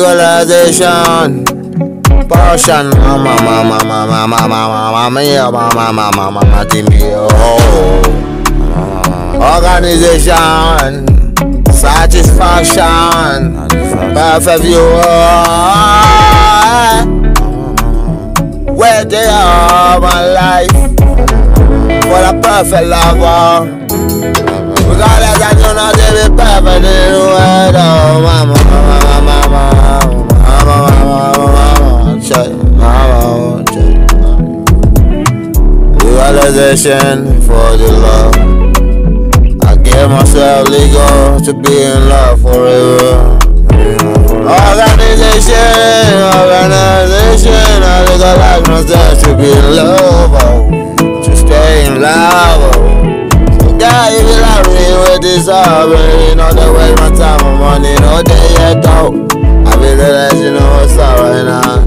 legalization. Portion, mama, organization, satisfaction, perfect view. Where they are, my life, for the perfect lover. Regardless, I do not live it perfect in the world. Oh, mama. Legalization for the love. I gave myself legal to be in love forever. Organization, I legalize myself to be in love, to stay in love. So God, if you love me with this love, you know the way my time and money, no day yet though. I be the let you know what's up right now.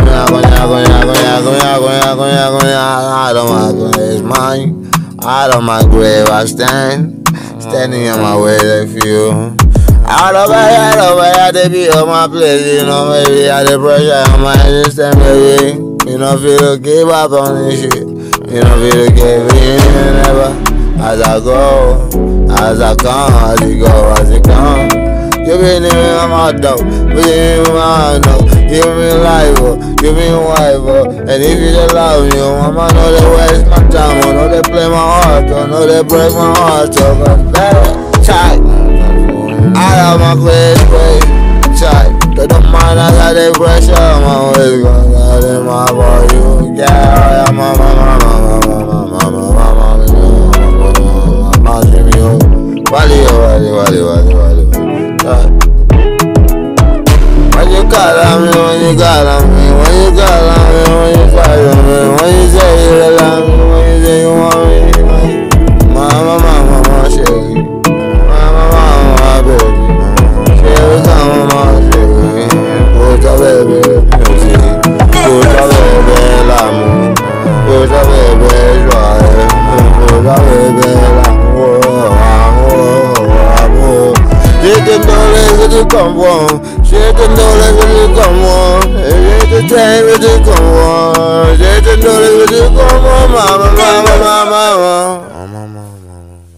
Out of my grave is mine. Out of my grave I stand, standing in my way they feel. Out of my head, they be on my place. You know, maybe I the pressure on my system, baby. You know, feel to give up on this shit. You know, feel to give in never. As I go, as I come, as it go, as it come. You been in my dope, but you in my no. Give me life, give me wife, and if you just love me, mama know they waste my time, know they play my heart, know they break my heart, cause that tight, out of my place, tight. They don't mind I got the pressure on my waist, cause I in my boy, you yeah, mama, when you call on me, when you call on me, when you call on me, when you call on me, when you say you love me, when you say you want me, mama, shake it, mama, baby, shake it, mama, shake it, put your baby, put your baby, l'amour, put your baby, joie, put your baby, l'amour, amour. J'ai des dollars de comprendre, j'ai des dollars de comprendre, j'ai des dollars de comprendre, j'ai des dollars de comprendre, mama.